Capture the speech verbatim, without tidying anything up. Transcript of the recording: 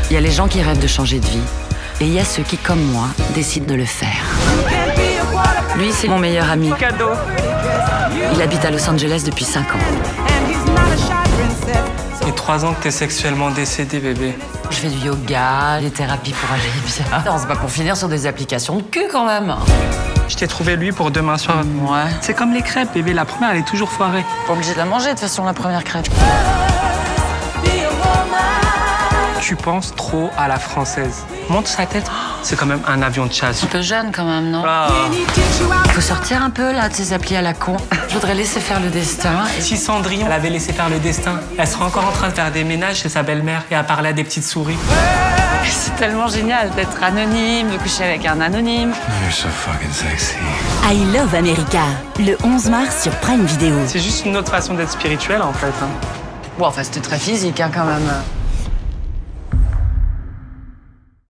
Il y a les gens qui rêvent de changer de vie. Et il y a ceux qui, comme moi, décident de le faire. Lui, c'est mon meilleur ami. Cadeau. Il habite à Los Angeles depuis cinq ans. Et trois ans que t'es sexuellement décédé, bébé. Je fais du yoga, des thérapies pour aller bien. Non, c'est pas pour finir sur des applications de cul, quand même. Je t'ai trouvé lui pour demain soir. Ouais. C'est comme les crêpes, bébé. La première, elle est toujours foirée. Pas obligé de la manger, de toute façon, la première crêpe. Tu penses trop à la française. Monte sa tête. C'est quand même un avion de chasse. Un peu jeune, quand même, non? Ah. Faut sortir un peu, là, de ces applis à la con. Je voudrais laisser faire le destin. Si Cendrillon, elle avait laissé faire le destin, elle serait encore en train de faire des ménages chez sa belle-mère et à parler à des petites souris. C'est tellement génial d'être anonyme, de coucher avec un anonyme. You're so fucking sexy. I Love America, le onze mars sur Prime Video. C'est juste une autre façon d'être spirituelle, en fait. Hein. Bon, enfin, c'était très physique, hein, quand même.